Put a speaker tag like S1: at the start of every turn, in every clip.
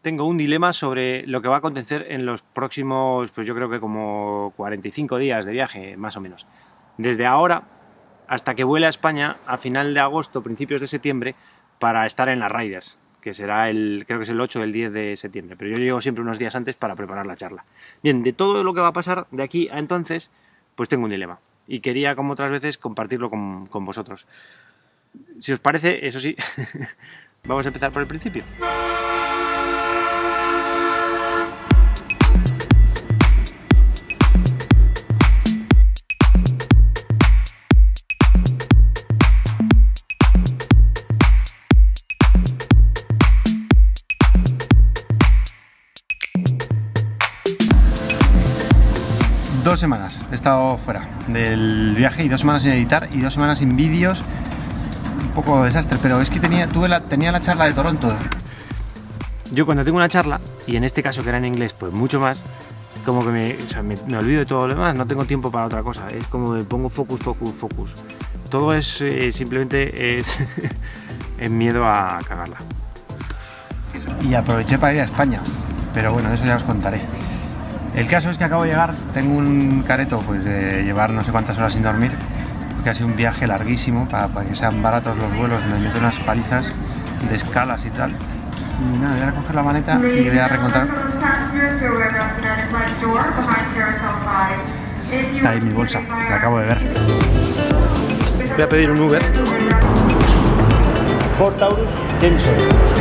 S1: tengo un dilema sobre lo que va a acontecer en los próximos, pues yo creo que como 45 días de viaje, más o menos. Desde ahora hasta que vuele a España a final de agosto, principios de septiembre, para estar en las Riders, que será creo que es el 8 o el 10 de septiembre, pero yo llego siempre unos días antes para preparar la charla. Bien, de todo lo que va a pasar de aquí a entonces, pues tengo un dilema. Y quería, como otras veces, compartirlo con vosotros. Si os parece, eso sí, vamos a empezar por el principio. Dos semanas he estado fuera del viaje y 2 semanas sin editar y 2 semanas sin vídeos. Un poco desastre, pero es que tenía la charla de Toronto. Yo cuando tengo una charla, y en este caso que era en inglés, pues mucho más, como que me olvido de todo lo demás, no tengo tiempo para otra cosa, es como me pongo focus. Todo es simplemente es miedo a cagarla. Y aproveché para ir a España, pero bueno, eso ya os contaré. El caso es que acabo de llegar, tengo un careto pues de llevar no sé cuántas horas sin dormir, porque ha sido un viaje larguísimo, para que sean baratos los vuelos, me meto unas palizas de escalas y tal. Y nada, voy a recoger la maleta y voy a reencontrar. Está ahí mi bolsa, la acabo de ver. Voy a pedir un Uber. Ford Taurus Jameson.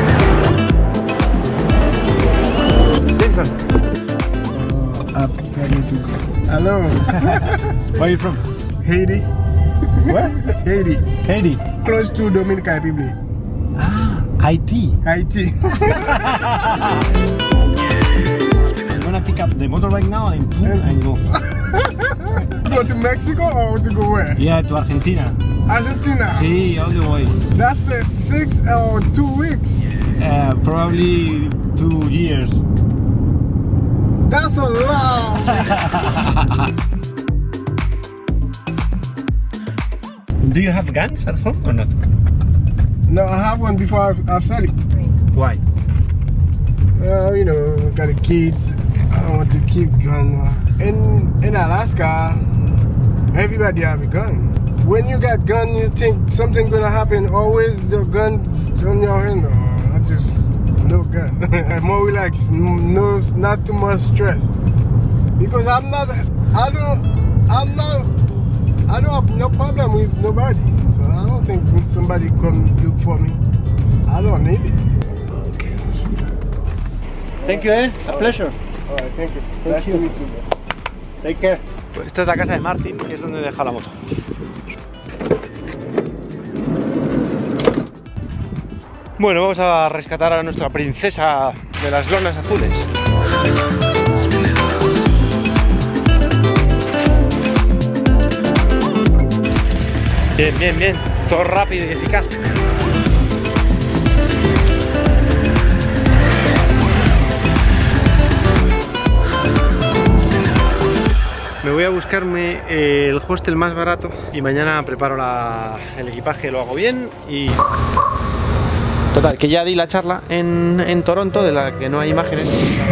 S2: Hello.
S1: Where are you from?
S2: Haiti.
S1: Where?
S2: Haiti.
S1: Haiti.
S2: Close to Dominican Republic.
S1: Ah, Haiti.
S2: Haiti.
S1: I'm gonna pick up the motorbike now and go.
S2: Go to Mexico or to go where?
S1: Yeah, to Argentina.
S2: Argentina.
S1: Sí, all the way.
S2: That's 6 or 2 weeks.
S1: Probably 2 years.
S2: That's a lot.
S1: Do you have guns at home or not?
S2: No, I have one before I sell it.
S1: Why?
S2: You know, got the kids. I want to keep gun. In Alaska, everybody have a gun. When you got gun, you think something gonna happen. Always the gun on your hand. Oh, I just no gun. More relaxed. No, not too much stress. Because I don't have no problem with nobody. So I don't think somebody come look for me. I don't need it.
S1: Okay. Thank you, a pleasure.
S2: Alright, thank you.
S1: Thank
S2: Nice
S1: you.
S2: to meet you.
S1: Take care. Pues esta es la casa de Martin, que es donde deja la moto. Bueno, vamos a rescatar a nuestra princesa de las lonas azules. Bien, todo rápido y eficaz. Me voy a buscarme el hostel más barato y mañana preparo el equipaje, lo hago bien y... Total, que ya di la charla en Toronto, de la que no hay imágenes.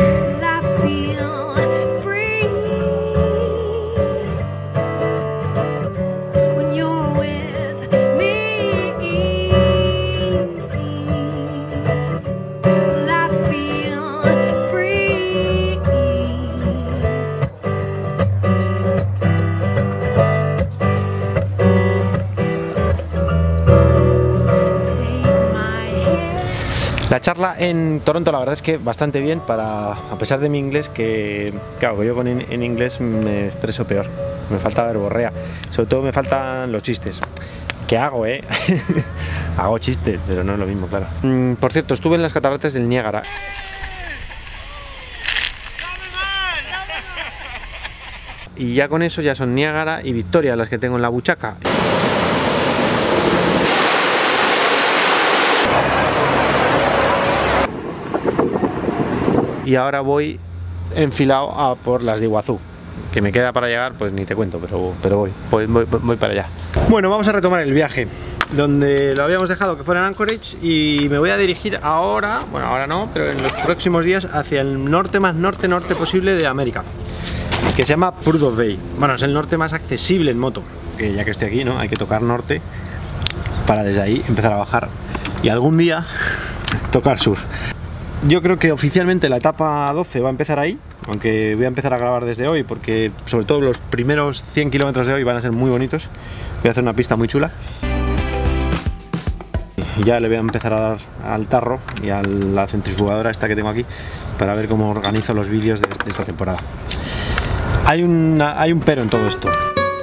S1: La charla en Toronto la verdad es que bastante bien, a pesar de mi inglés, que claro, yo en inglés me expreso peor, me falta verborrea, sobre todo me faltan los chistes. ¿Qué hago, hago chistes, pero no es lo mismo, claro. Por cierto, estuve en las cataratas del Niágara. Y ya con eso ya son Niágara y Victoria las que tengo en la buchaca. Y ahora voy enfilado a por las de Iguazú, que me queda para llegar, pues ni te cuento, pero voy para allá. Bueno, vamos a retomar el viaje. donde lo habíamos dejado, que fuera en Anchorage, y me voy a dirigir ahora, bueno, ahora no, pero en los próximos días hacia el norte más norte posible de América, que se llama Prudhoe Bay. Bueno, es el norte más accesible en moto, que ya que estoy aquí, ¿no? Hay que tocar norte para desde ahí empezar a bajar y algún día tocar sur. Yo creo que oficialmente la etapa 12 va a empezar ahí, aunque voy a empezar a grabar desde hoy porque sobre todo los primeros 100 kilómetros de hoy van a ser muy bonitos. Voy a hacer una pista muy chula. Y ya le voy a empezar a dar al tarro y a la centrifugadora esta que tengo aquí para ver cómo organizo los vídeos de esta temporada. Hay un pero en todo esto.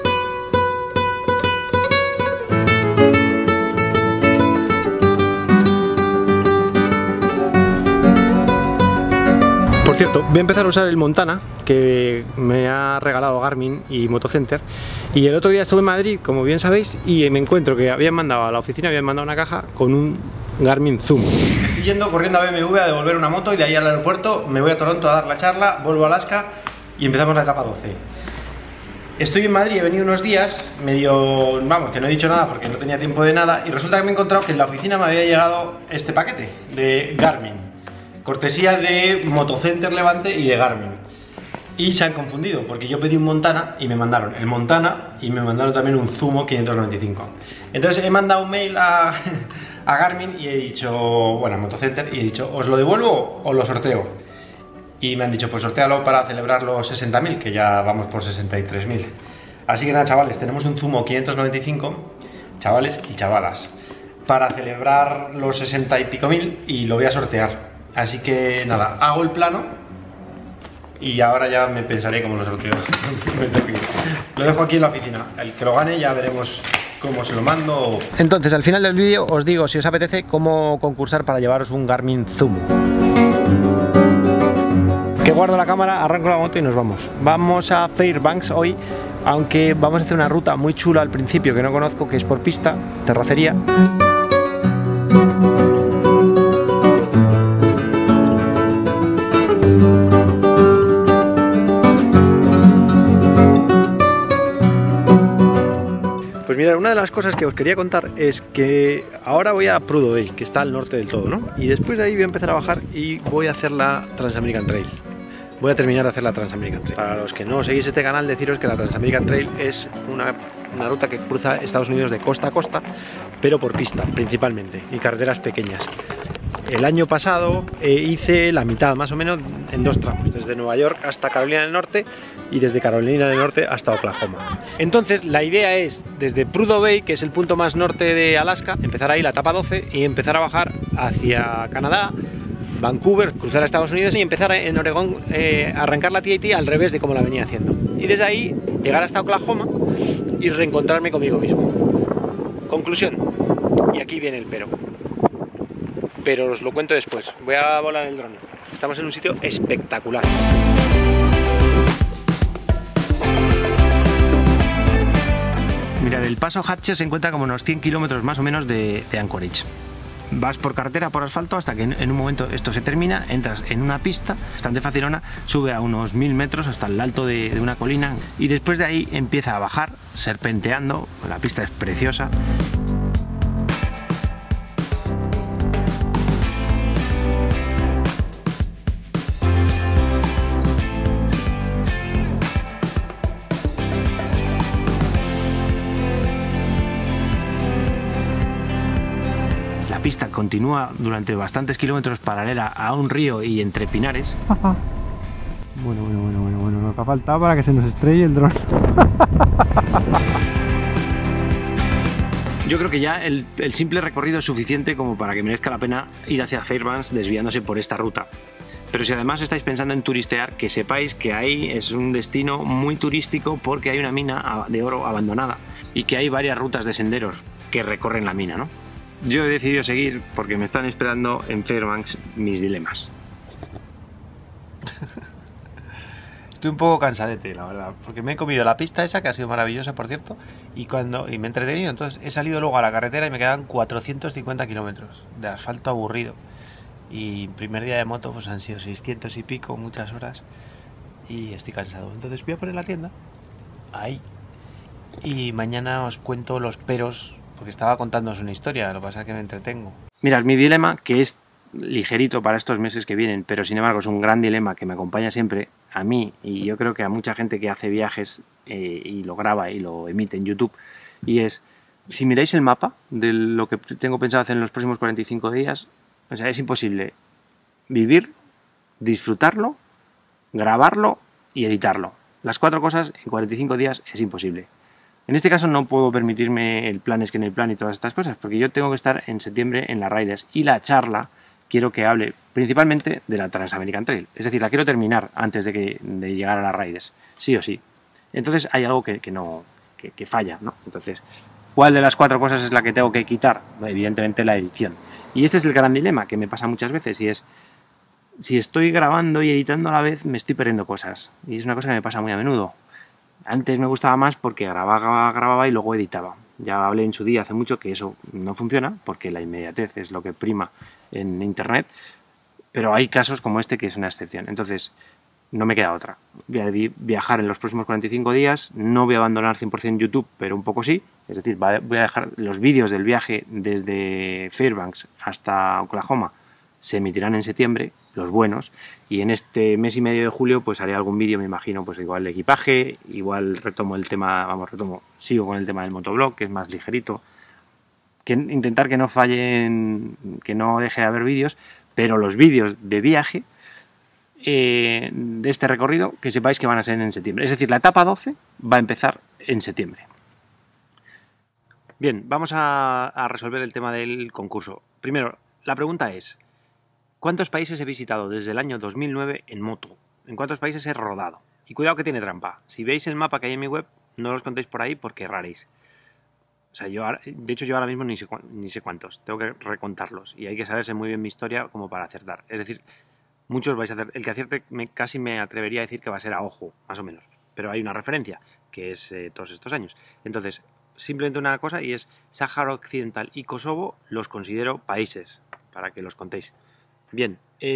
S1: Por cierto, voy a empezar a usar el Montana que me ha regalado Garmin y Motocenter, y el otro día estuve en Madrid, como bien sabéis, y me encuentro que habían mandado a la oficina, habían mandado una caja con un Garmin Zoom. Estoy yendo corriendo a BMW a devolver una moto y de ahí al aeropuerto me voy a Toronto a dar la charla, vuelvo a Alaska y empezamos la etapa 12. Estoy en Madrid, he venido unos días, medio, vamos, que no he dicho nada porque no tenía tiempo de nada, y resulta que me he encontrado que en la oficina me había llegado este paquete de Garmin, cortesía de Motocenter Levante y de Garmin. Y se han confundido porque yo pedí un Montana y me mandaron el Montana y me mandaron también un Zumo 595. Entonces he mandado un mail a Garmin y he dicho, bueno, a Motocenter, y he dicho, ¿os lo devuelvo o lo sorteo? Y me han dicho, pues sortéalo para celebrar los 60.000, que ya vamos por 63.000. Así que nada, chavales, tenemos un Zumo 595, chavales y chavalas, para celebrar los 60 y pico mil, y lo voy a sortear. Así que nada, hago el plano y ahora ya me pensaré cómo lo sorteo. Lo dejo aquí en la oficina. El que lo gane ya veremos cómo se lo mando. Entonces, al final del vídeo os digo, si os apetece, cómo concursar para llevaros un Garmin Zoom. Que guardo la cámara, arranco la moto y nos vamos. Vamos a Fairbanks hoy, aunque vamos a hacer una ruta muy chula al principio que no conozco, que es por pista, terracería. Pues mirad, una de las cosas que os quería contar es que ahora voy a Prudhoe Bay, que está al norte del todo, ¿no? Y después de ahí voy a empezar a bajar y voy a hacer la Transamerican Trail. Voy a terminar de hacer la Transamerican Trail. Para los que no seguís este canal, deciros que la Transamerican Trail es una ruta que cruza Estados Unidos de costa a costa, pero por pista principalmente, y carreteras pequeñas. El año pasado hice la mitad, más o menos, en dos tramos, desde Nueva York hasta Carolina del Norte y desde Carolina del Norte hasta Oklahoma. Entonces la idea es, desde Prudhoe Bay, que es el punto más norte de Alaska, empezar ahí la etapa 12 y empezar a bajar hacia Canadá, Vancouver, cruzar a Estados Unidos y empezar en Oregón, arrancar la TAT al revés de como la venía haciendo. Y desde ahí llegar hasta Oklahoma y reencontrarme conmigo mismo. Conclusión, y aquí viene el pero os lo cuento después. Voy a volar el dron. Estamos en un sitio espectacular. Mirad, el paso Hatcher se encuentra como unos 100 kilómetros más o menos de Anchorage. Vas por carretera, por asfalto, hasta que en un momento esto se termina, entras en una pista bastante facilona, sube a unos 1000 metros hasta el alto de una colina, y después de ahí empieza a bajar, serpenteando. La pista es preciosa. La pista continúa durante bastantes kilómetros paralela a un río y entre pinares.
S2: Bueno, lo que ha faltado para que se nos estrelle el dron.
S1: Yo creo que ya el simple recorrido es suficiente como para que merezca la pena ir hacia Fairbanks desviándose por esta ruta. Pero si además estáis pensando en turistear, que sepáis que ahí es un destino muy turístico porque hay una mina de oro abandonada y que hay varias rutas de senderos que recorren la mina, ¿no? Yo he decidido seguir porque me están esperando en Fairbanks mis dilemas. Estoy un poco cansadete, la verdad, porque me he comido la pista esa, que ha sido maravillosa, por cierto, y me he entretenido. Entonces he salido luego a la carretera y me quedan 450 kilómetros de asfalto aburrido. Y primer día de moto pues han sido 600 y pico, muchas horas, y estoy cansado. Entonces voy a poner la tienda ahí y mañana os cuento los peros porque estaba contándoos una historia, lo que pasa es que me entretengo. Mirad, mi dilema, que es ligerito para estos meses que vienen, pero sin embargo es un gran dilema que me acompaña siempre, a mí y yo creo que a mucha gente que hace viajes y lo graba y lo emite en YouTube, y es, si miráis el mapa de lo que tengo pensado hacer en los próximos 45 días, o sea, es imposible vivir, disfrutarlo, grabarlo y editarlo. Las 4 cosas en 45 días es imposible. En este caso no puedo permitirme el plan es que en el plan y todas estas cosas, porque yo tengo que estar en septiembre en la Riders y la charla quiero que hable principalmente de la Transamerican Trail. Es decir, la quiero terminar antes de llegar a la Riders, sí o sí. Entonces hay algo que falla, ¿no? Entonces, ¿cuál de las 4 cosas es la que tengo que quitar? Evidentemente la edición. Y este es el gran dilema que me pasa muchas veces y es, si estoy grabando y editando a la vez, me estoy perdiendo cosas. Y es una cosa que me pasa muy a menudo. Antes me gustaba más porque grababa y luego editaba. Ya hablé en su día hace mucho que eso no funciona porque la inmediatez es lo que prima en internet, pero hay casos como este que es una excepción. Entonces, no me queda otra. Voy a viajar en los próximos 45 días, no voy a abandonar 100% YouTube, pero un poco sí. Es decir, voy a dejar los vídeos del viaje desde Fairbanks hasta Oklahoma, se emitirán en septiembre, los buenos, y en este mes y medio de julio pues haré algún vídeo, me imagino, pues igual de equipaje, igual retomo el tema, sigo con el tema del motoblog, que es más ligerito, intentar que no fallen, que no deje de haber vídeos, pero los vídeos de viaje de este recorrido, que sepáis que van a ser en septiembre. Es decir, la etapa 12 va a empezar en septiembre. Bien, vamos a resolver el tema del concurso. Primero, la pregunta es, ¿cuántos países he visitado desde el año 2009 en moto? ¿En cuántos países he rodado? Y cuidado que tiene trampa. Si veis el mapa que hay en mi web, no los contéis por ahí porque erraréis. O sea, de hecho yo ahora mismo ni sé cuántos. Tengo que recontarlos. Y hay que saberse muy bien mi historia como para acertar. Es decir, muchos vais a hacer. El que acierte casi me atrevería a decir que va a ser a ojo, más o menos. Pero hay una referencia, que es todos estos años. Entonces, simplemente una cosa, y es Sáhara Occidental y Kosovo los considero países, para que los contéis. Bien,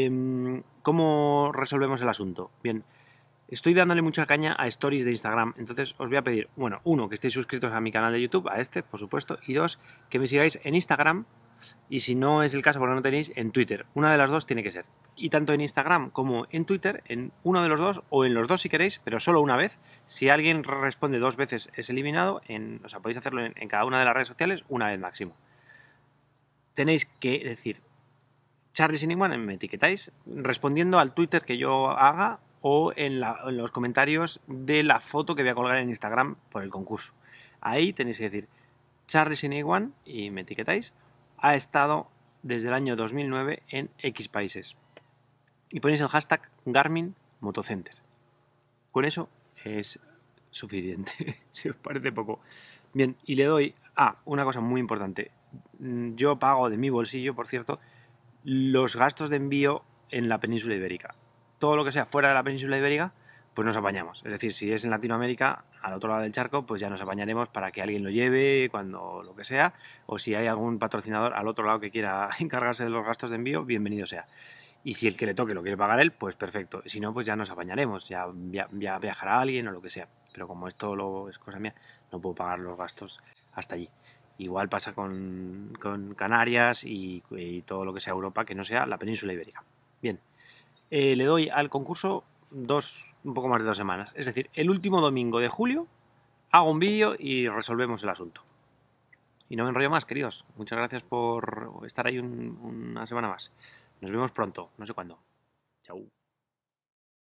S1: ¿cómo resolvemos el asunto? Bien, estoy dándole mucha caña a stories de Instagram, entonces os voy a pedir, bueno, 1, que estéis suscritos a mi canal de YouTube, a este, por supuesto, y 2, que me sigáis en Instagram, y si no es el caso porque no tenéis, en Twitter. Una de las dos tiene que ser. Y tanto en Instagram como en Twitter, en uno de los dos, o en los dos si queréis, pero solo una vez. Si alguien responde 2 veces es eliminado, o sea, podéis hacerlo en cada una de las redes sociales una vez máximo. Tenéis que decir Charlie Siningman, me etiquetáis respondiendo al Twitter que yo haga o en los comentarios de la foto que voy a colgar en Instagram por el concurso. Ahí tenéis que decir Charlie Siningman y me etiquetáis. Ha estado desde el año 2009 en X países. Y ponéis el hashtag Garmin Motocenter. Con eso es suficiente, si os parece poco. Bien, y le doy a una cosa muy importante. Yo pago de mi bolsillo, por cierto, los gastos de envío en la península ibérica. Todo lo que sea fuera de la península ibérica, pues nos apañamos. Es decir, si es en Latinoamérica, al otro lado del charco, pues ya nos apañaremos para que alguien lo lleve, cuando lo que sea, o si hay algún patrocinador al otro lado que quiera encargarse de los gastos de envío, bienvenido sea. Y si el que le toque lo quiere pagar él, pues perfecto. Si no, pues ya nos apañaremos, ya viajará alguien o lo que sea. Pero como esto es cosa mía, no puedo pagar los gastos hasta allí. Igual pasa con Canarias y todo lo que sea Europa, que no sea la península ibérica. Bien, le doy al concurso un poco más de 2 semanas. Es decir, el último domingo de julio hago un vídeo y resolvemos el asunto. Y no me enrollo más, queridos. Muchas gracias por estar ahí una semana más. Nos vemos pronto, no sé cuándo. Chao.